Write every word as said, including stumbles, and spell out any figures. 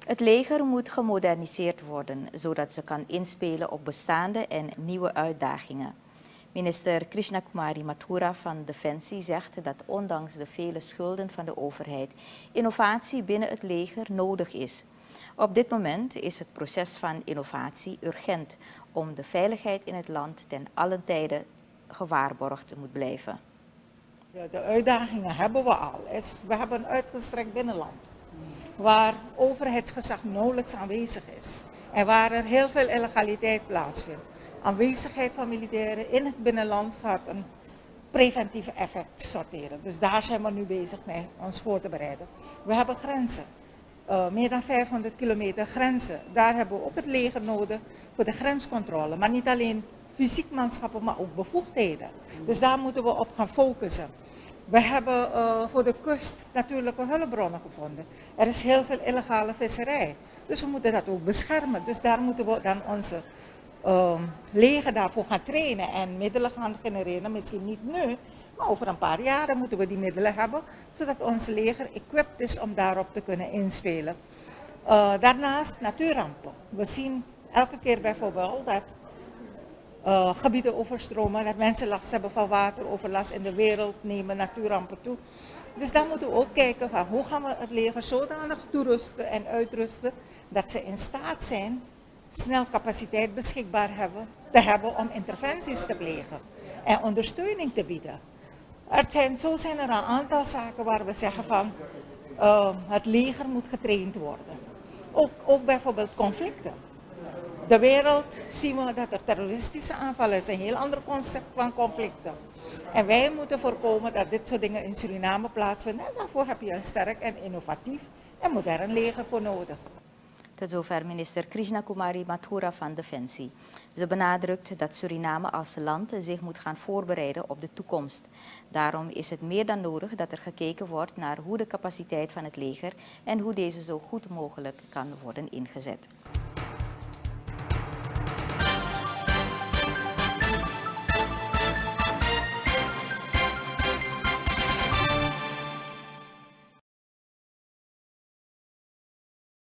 Het leger moet gemoderniseerd worden, zodat ze kan inspelen op bestaande en nieuwe uitdagingen. Minister Krishna Kumari Mathura van Defensie zegt dat ondanks de vele schulden van de overheid innovatie binnen het leger nodig is. Op dit moment is het proces van innovatie urgent om de veiligheid in het land ten allen tijde gewaarborgd moet blijven. Ja, de uitdagingen hebben we al. We hebben een uitgestrekt binnenland waar overheidsgezag nauwelijks aanwezig is en waar er heel veel illegaliteit plaatsvindt. Aanwezigheid van militairen in het binnenland gaat een preventief effect sorteren. Dus daar zijn we nu bezig mee ons voor te bereiden. We hebben grenzen, uh, meer dan vijfhonderd kilometer grenzen. Daar hebben we ook het leger nodig voor de grenscontrole, maar niet alleen fysiek manschappen, maar ook bevoegdheden. Dus daar moeten we op gaan focussen. We hebben uh, voor de kust natuurlijke hulpbronnen gevonden. Er is heel veel illegale visserij. Dus we moeten dat ook beschermen. Dus daar moeten we dan onze uh, leger daarvoor gaan trainen en middelen gaan genereren. Misschien niet nu, maar over een paar jaren moeten we die middelen hebben. Zodat ons leger equipped is om daarop te kunnen inspelen. Uh, daarnaast natuurrampen. We zien elke keer bijvoorbeeld dat Uh, gebieden overstromen, dat mensen last hebben van wateroverlast in de wereld, nemen natuurrampen toe. Dus daar moeten we ook kijken van hoe gaan we het leger zodanig toerusten en uitrusten dat ze in staat zijn snel capaciteit beschikbaar hebben, te hebben om interventies te plegen en ondersteuning te bieden. Er zijn, zo zijn er een aantal zaken waar we zeggen van uh, het leger moet getraind worden. Ook, ook bijvoorbeeld conflicten. De wereld zien we dat er terroristische aanvallen is, een heel ander concept van conflicten. En wij moeten voorkomen dat dit soort dingen in Suriname plaatsvinden. En daarvoor heb je een sterk en innovatief en modern leger voor nodig. Tot zover minister Krishna Kumari Mathura van Defensie. Ze benadrukt dat Suriname als land zich moet gaan voorbereiden op de toekomst. Daarom is het meer dan nodig dat er gekeken wordt naar hoe de capaciteit van het leger en hoe deze zo goed mogelijk kan worden ingezet.